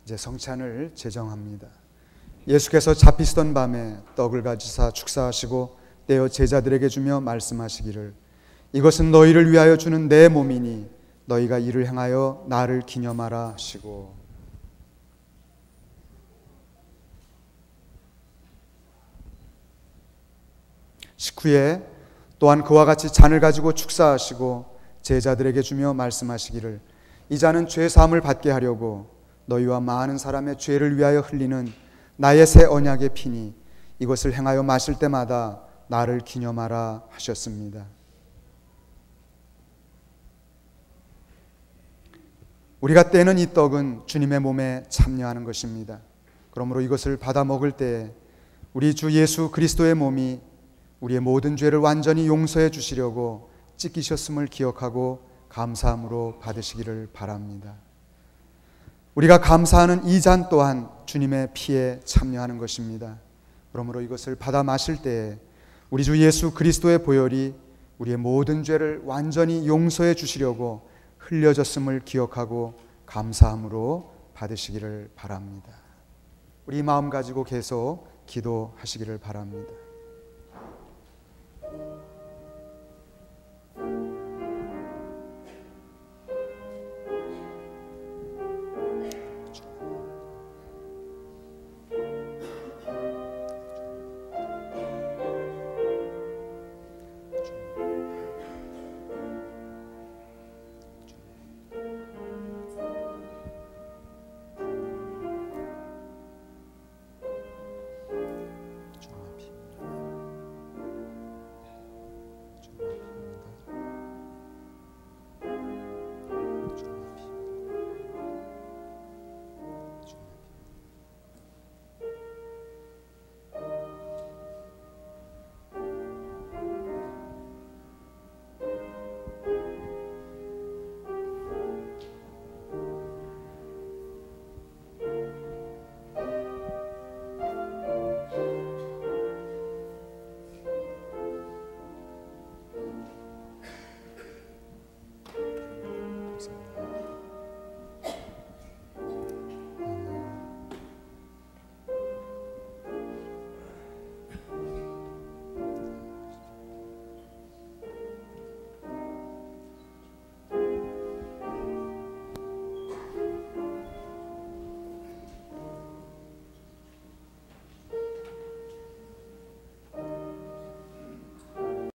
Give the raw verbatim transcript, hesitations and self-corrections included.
이제 성찬을 제정합니다. 예수께서 잡히시던 밤에 떡을 가지사 축사하시고 떼어 제자들에게 주며 말씀하시기를 이것은 너희를 위하여 주는 내 몸이니 너희가 이를 행하여 나를 기념하라 하시고 식후에 또한 그와 같이 잔을 가지고 축사하시고 제자들에게 주며 말씀하시기를 이 잔은 죄 사함을 받게 하려고 너희와 많은 사람의 죄를 위하여 흘리는 나의 새 언약의 피니 이것을 행하여 마실 때마다 나를 기념하라 하셨습니다. 우리가 떼는 이 떡은 주님의 몸에 참여하는 것입니다. 그러므로 이것을 받아 먹을 때 우리 주 예수 그리스도의 몸이 우리의 모든 죄를 완전히 용서해 주시려고 찢기셨음을 기억하고 감사함으로 받으시기를 바랍니다. 우리가 감사하는 이 잔 또한 주님의 피에 참여하는 것입니다. 그러므로 이것을 받아 마실 때에 우리 주 예수 그리스도의 보혈이 우리의 모든 죄를 완전히 용서해 주시려고 흘려졌음을 기억하고 감사함으로 받으시기를 바랍니다. 우리 마음 가지고 계속 기도하시기를 바랍니다.